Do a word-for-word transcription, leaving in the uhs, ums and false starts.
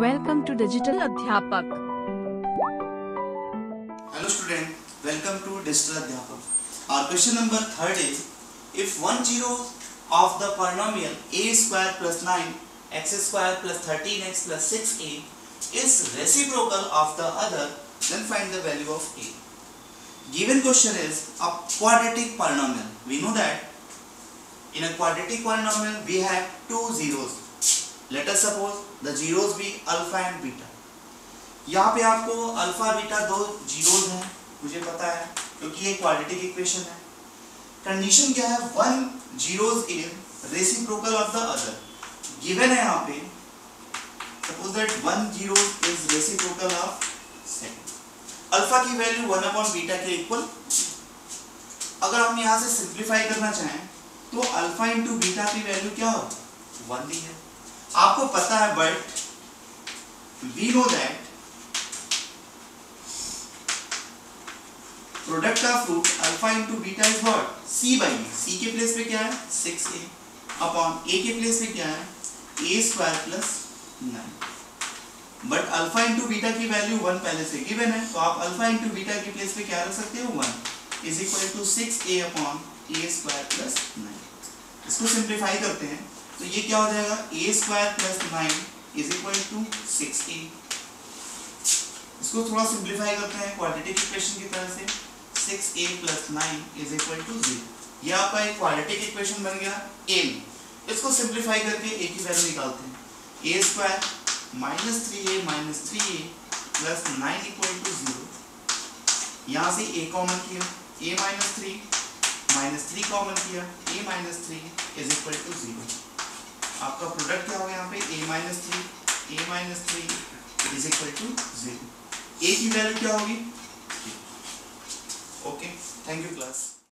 Welcome to Digital अध्यापक. Hello student, welcome to Digital Adhyapak. Our question number third is, if one zero of the polynomial a square plus nine x square plus thirteen x plus six a is reciprocal of the other, then find the value of a. Given question is a quadratic polynomial. We know that in a quadratic polynomial we have two zeros. Let us suppose the zeros be alpha and beta. यहाँ पे आपको alpha beta दो zeros हैं, मुझे पता है क्योंकि ये क्वाड्रेटिक इक्वेशन है. कंडीशन क्या है? One zeros is reciprocal of the other. Given है यहाँ पे suppose that one zero is reciprocal of second. Alpha की वैल्यू वन अपॉन बीटा के इक्वल. अगर हम यहाँ से सिंप्लीफाई करना चाहें तो अल्फा इंटू बीटा की वैल्यू क्या हो? वन दी है. आपको पता है but we know that product of root alpha into beta is what? c by b. c के प्लेस पे क्या है? सिक्स ए अपॉन a के प्लेस पे क्या है? a square plus nine. But alpha into beta की वैल्यू वन पहले से गिवन है, तो आप अल्फा इंटू बीटा के प्लेस पे क्या रख सकते हो? One is equal to six a upon a square plus nine. इसको सिंप्लीफाई करते हैं तो ये क्या हो जाएगा? a square plus nine is equal to six a. इसको थोड़ा सिंप्लीफाई करते हैं क्वाड्रेटिक इक्वेशन की तरह से. Six a plus nine is equal to zero. ये आपका एक क्वाड्रेटिक इक्वेशन बन गया a. इसको सिंप्लीफाई करके a की वैल्यू निकालते हैं. a square minus three a minus three a plus nine equal to zero. यहाँ से a कॉमन किया, a minus three minus three common किया, a minus three is equal to zero. आपका product क्या होगा यहाँ पे? a minus three a minus three is equal to zero. a की वैल्यू क्या होगी? Okay, thank you class.